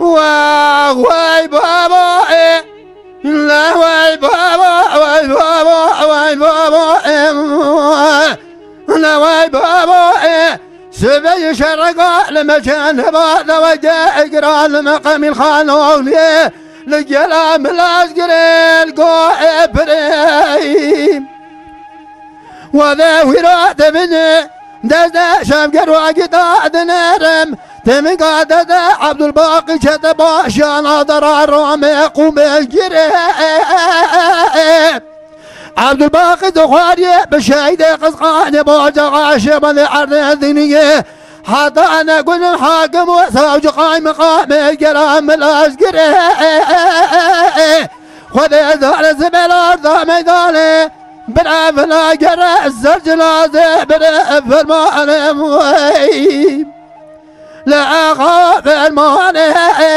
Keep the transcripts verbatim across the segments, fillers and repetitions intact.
واي بابا لا واي بابا واي بابا واي بابا لا واي بابا سبي شرقا لما كان بعد وجاء اقرا لمقام الخانولي لجلام الازقري القوي بريم وذا وراد مني دزنا شام قروا قطاع دنرم تمن قادة عبد الباقي شتبا شان ضرار رامق ومجري عبد الباقي دخاري بشايد قزقان بوجه غاشب العرض الدينية حتى انا قل حاكم وساوج قايم قام الكلام الازقري خذ ذال زبل ارض ميداني برا فلا قرا الزرجلازي برا فالمال مويب لا أخاف المال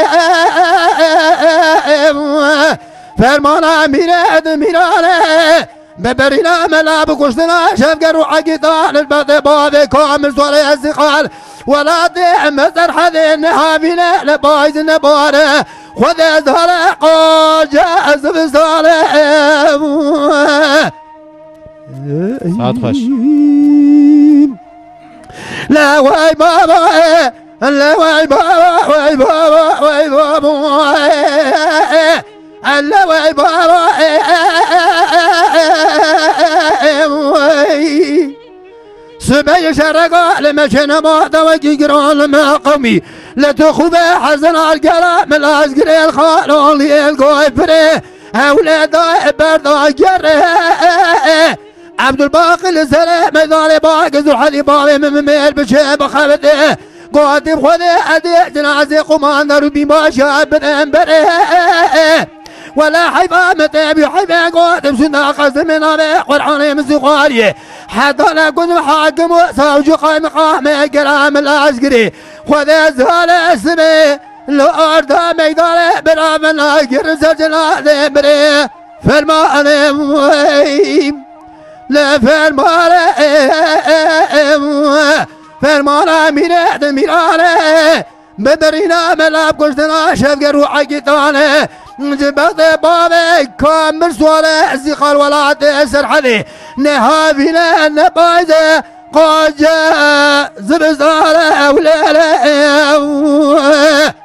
فالمال ميراد ميرانه ببرنا ملاب كشتنا شفقر وعقيدان البطي بابي كامل صولي الزقال ولا دعم زرحذين حابينا لبايز نباره خذ زرق جاز بصالح سعد خوش لا واي بابا لا واي بابا واي بابا واي بابا لا واي بابا سبي شرقا لما كان موضة وقيقران لما قومي لا تخوف حزن القلم العسكري الخالولي القوي فريه أولاد برضا جره عبد الباقي لسلام ميدان باقي ذو الحلي باقي من ميل بشيب خبته قاتب خذي أدي جنازي قمان ربي ما شاب بنبره ولا حيفا متابي حيفا قاتب سنة قسم من أبي قرحاني من سقاري حتى لا كنت حاكم وساوج قائم قام كلام العسكري خذي زال اسمي الأرض ميدان برا من أجر سجنا بري فالمال مويم لا فالمال فالمال ميراد ميرانه بدرينا ملاب كشتنا شفقر وعقيتانه جبت بابي كامل سوالي الزقال ولا تأسر حدي نهابنا نبايده قد جاء زبزاره ولا لا